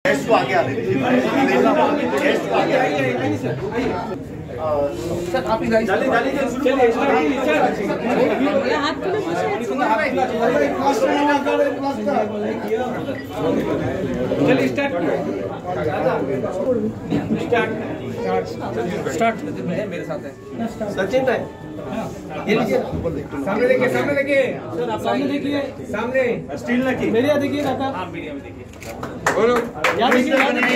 आगे आ दीजिए सर, आप ही स्टार्ट मेरे साथ है सचिन है। ये लीजिए सामने देखिए, सामने देखिए सर, आप सामने देखिए, सामने स्टील रखिए, मेरे यहाँ देखिए काका, हाँ मीडिया में देखिए, बोलो यहाँ देखिए,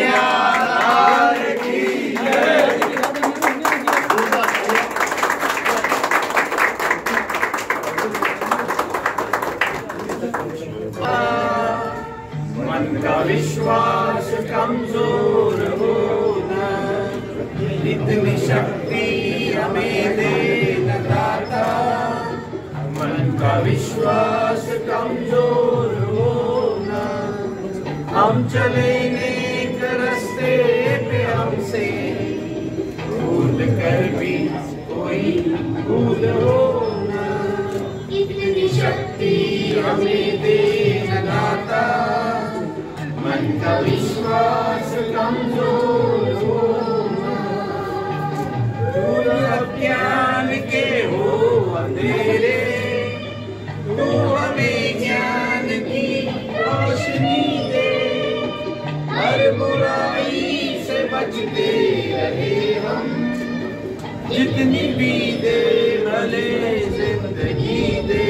मन का विश्वास कमजोर होना, इतनी शक्ति हमें दे दाता। मन का विश्वास कमजोर होना, हम चले नेक रास्ते पे, हमसे भूल कर भी कोई भूल होना, इतनी शक्ति हमें दे दाता। मन का विश्वास कमजोर होना, दूर अज्ञान के हो अंधेरे, तू हमें ज्ञान की रोशनी दे। हर बुराई से बचते रहे हम, जितनी भी दे भले जिंदगी दे।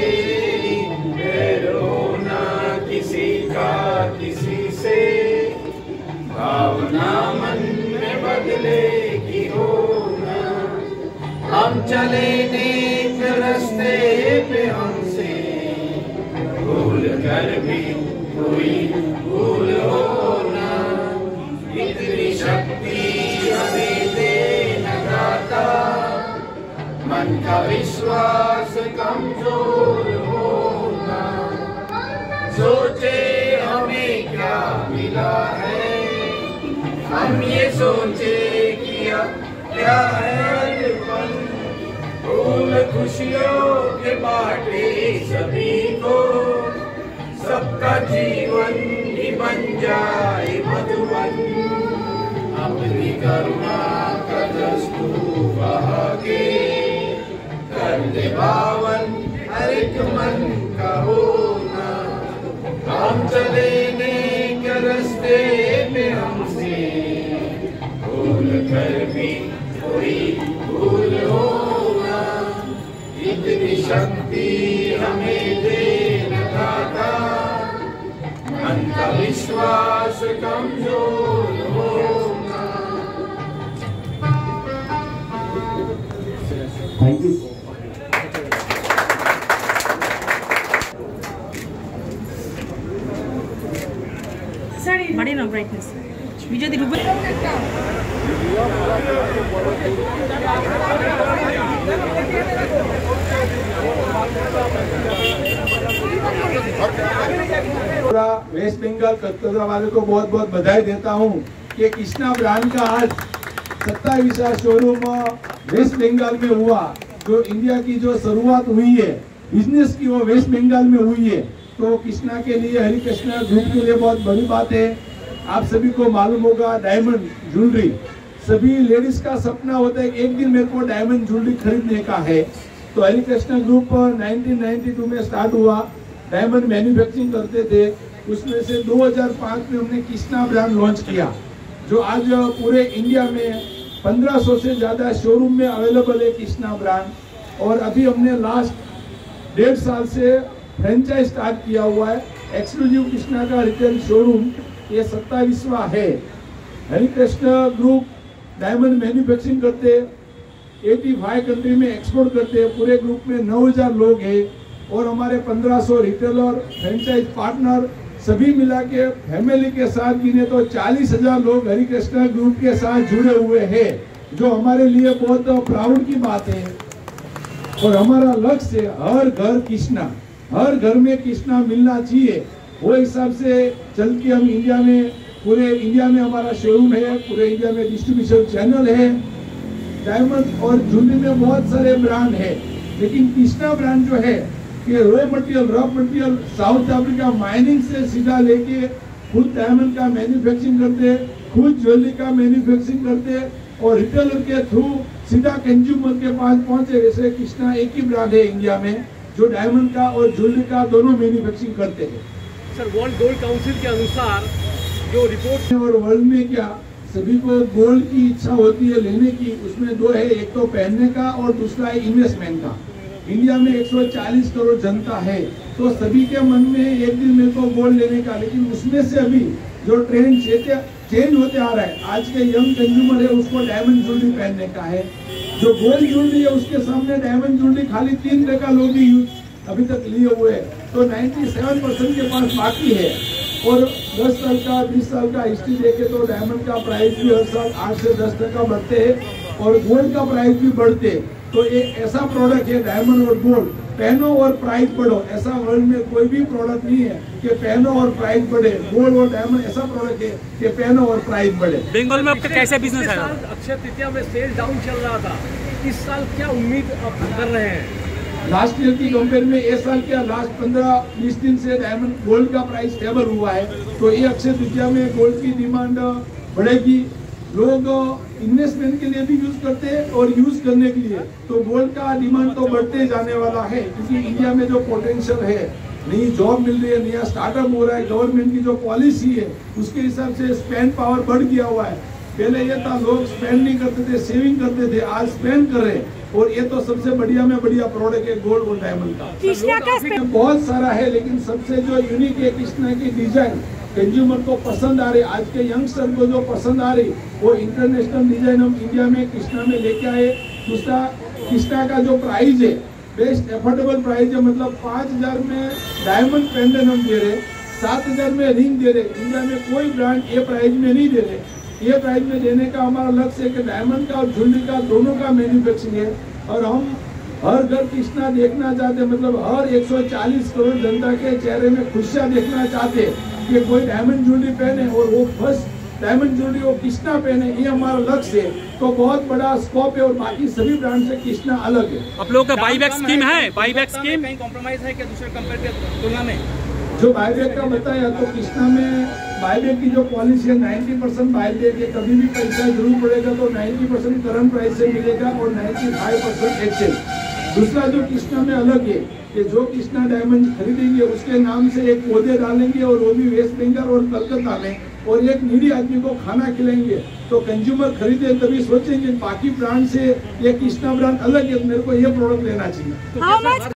रोना किसी का किसी से, भावना मन में बदलेगी होना। हम चले नेक रास्ते पे, हमसे भूल कर भी कोई भूल होना, इतनी शक्ति हमें दे दाता। मन का विश्वास कमजोर होना, सोचे हमें क्या मिला है, हम ये सोचे किया क्या है। फूल खुशियों के बाटे सभी को, सबका जीवन ही बन जाए मधुबन। अपनी करुणा का दस्तूर बहा के, कर दे पावन हर एक मन का होना। हम चले नेक रास्ते पे, हमसे भूल कर भी कोई भूल होना, इतनी शक्ति हमें दे दाता। मन का विश्वास कमजोर होना। Thank you. बड़ी ना ब्राइटनेस विजय दी रूप वेस्ट बंगाल कलकत्ता वाले को बहुत बहुत बधाई देता हूं कि कृष्णा ब्रांड का आज 27वां शोरूम वेस्ट बंगाल में हुआ। जो इंडिया की जो शुरुआत हुई है बिजनेस की, वो वेस्ट बंगाल में हुई है। तो कृष्णा के लिए, हरि कृष्णा ग्रुप के लिए बहुत बड़ी बात है। आप सभी को मालूम होगा, डायमंड ज्वेलरी सभी लेडीज का सपना होता है कि एक दिन मेरे को डायमंड ज्वेलरी खरीदने का है। तो हरि कृष्णा ग्रुप 1992 में स्टार्ट हुआ। डायमंड मैन्युफैक्चरिंग करते थे, उसमें से 2005 में हमने कृष्णा ब्रांड लॉन्च किया, जो आज पूरे इंडिया में 1500 से ज्यादा शोरूम में अवेलेबल है कृष्णा ब्रांड। और अभी हमने लास्ट 1.5 साल से फ्रेंचाइज स्टार्ट किया हुआ है। एक्सक्लूसिव कृष्णा का रिटेल शोरूम ये 27वां है। Hari Krishna group diamond manufacturing करते, 85 कंट्री में एक्सपोर्ट करते। पूरे ग्रुप में 9000 लोग हैं और हमारे 1500 रिटेलर, फ्रेंचाइज पार्टनर सभी मिला के फैमिली के साथ गिने तो 40,000 लोग हरि कृष्णा ग्रुप के साथ जुड़े हुए हैं, जो हमारे लिए बहुत प्राउड की बात है। और हमारा लक्ष्य है हर घर कृष्णा, हर घर में कृष्णा मिलना चाहिए। वो हिसाब से चल के हम इंडिया में, पूरे इंडिया में हमारा शोरूम है, पूरे इंडिया में डिस्ट्रीब्यूशन चैनल है। डायमंड और ज्वेलरी में बहुत सारे ब्रांड है, लेकिन कृष्णा ब्रांड जो है कि raw material South Africa mining से सीधा लेके खुद डायमंड का मैन्युफैक्चरिंग करते, खुद ज्वेलरी का मैन्युफैक्चरिंग करते और रिटेलर के थ्रू सीधा कंज्यूमर के पास पहुंचे। वैसे कृष्णा एक ही ब्रांड है इंडिया में जो डायमंड का और ज्वेलरी का दोनों मैन्युफैक्चरिंग करते हैं। सर, वर्ल्ड गोल्ड काउंसिल के अनुसार जो रिपोर्ट और वर्ल्ड में क्या सभी को गोल्ड की इच्छा होती है लेने की, उसमें दो है, एक तो पहनने का और दूसरा है इन्वेस्टमेंट का। इंडिया में 140 करोड़ जनता है तो सभी के मन में एक दिन मेरे को गोल्ड लेने का, लेकिन उसमें से अभी जो ट्रेंड चेंज होते आ रहा है, आज के यंग कंज्यूमर है उसको डायमंड ज्वेलरी पहनने का है। जो गोल्ड ज्वेलरी है उसके सामने डायमंड ज्वेलरी खाली 3 टका लोग ही यूज अभी तक लिए हुए है, तो 97% के पास बाकी है। और 10 साल का 20 साल का हिस्ट्री देखे तो डायमंड का प्राइस भी हर साल 8 से 10 टका बढ़ते हैं और गोल्ड का प्राइस भी बढ़ते। तो ये ऐसा प्रोडक्ट है डायमंड और गोल्ड, पहनो और प्राइस बढ़ो, ऐसा वर्ल्ड में कोई भी प्रोडक्ट नहीं है कि पहनो और प्राइस बढ़े। गोल्ड और डायमंड ऐसा प्रोडक्ट है कि पहनो और प्राइस बढ़े। बंगाल में आपका कैसा बिजनेस है? अक्षय तृतीया में सेल डाउन चल रहा था, इस साल क्या उम्मीद आप कर रहे हैं? लास्ट ईयर की कंपेयर में इस साल क्या लास्ट 15-20 दिन से डायमंड गोल्ड का प्राइस स्टेबल हुआ है, तो ये अक्षय तृतीया में गोल्ड की डिमांड बढ़ेगी। लोग इन्वेस्टमेंट के लिए भी यूज करते हैं और यूज करने के लिए, तो गोल्ड का डिमांड तो बढ़ते जाने वाला है क्योंकि इंडिया में जो पोटेंशियल है, नई जॉब मिल रही है, नया स्टार्टअप हो रहा है, गवर्नमेंट की जो पॉलिसी है उसके हिसाब से स्पेंड पावर बढ़ गया हुआ है। पहले ये था लोग स्पेंड नहीं करते थे, सेविंग करते थे, आज स्पेंड कर रहे हैं और ये तो सबसे बढ़िया में बढ़िया प्रोडक्ट है गोल्ड और डायमंड का। कृष्णा का बहुत सारा है लेकिन सबसे जो यूनिक है कृष्णा की डिजाइन कंज्यूमर को पसंद आ रही, आज के यंगस्टर को जो पसंद आ रही वो इंटरनेशनल डिजाइन हम इंडिया में कृष्णा में लेके आए। दूसरा कृष्णा का जो प्राइस है बेस्ट एफोर्डेबल प्राइस है, मतलब 5000 में डायमंड पेंडेंट हम दे रहे, 7000 में रिंग दे रहे। इंडिया में कोई ब्रांड ये प्राइस में नहीं दे रहे। ये प्राइस में देने का हमारा लक्ष्य है कि डायमंड का और ज्वेलरी का दोनों का मैन्युफैक्चरिंग है और हम हर घर कृष्णा देखना चाहते, मतलब हर 140 करोड़ जनता के चेहरे में खुशियां देखना चाहते कि कोई डायमंड ज्वेलरी पहने और वो फर्स्ट डायमंड ज्वेलरी वो कृष्णा पहने, ये हमारा लक्ष्य है। तो बहुत बड़ा स्कोप है और बाकी सभी ब्रांड से कृष्णा अलग है। आप लोगों का बाईबैक स्कीम है? बाईबैक स्कीम कहीं कॉम्प्रोमाइज है क्या दूसरे कंपेयर के तुलना में? जो बाईबैक का बताया तो कृष्णा में बाईबैक की जो पॉलिसी है 90% बाईबैक है, कभी भी पैसा जरूर पड़ेगा तो 90% करंट प्राइस से मिलेगा और 95% एक्सचेंज। दूसरा जो कृष्णा में अलग है कि जो कृष्णा डायमंड खरीदेंगे उसके नाम से एक पौधे डालेंगे और वो भी वेस्ट बंगाल और कलकत्ता में, और एक नीडी आदमी को खाना खिलाएंगे। तो कंज्यूमर खरीदे तभी सोचेंगे बाकी ब्रांड से ये कृष्णा ब्रांड अलग है, मेरे को ये प्रोडक्ट लेना चाहिए।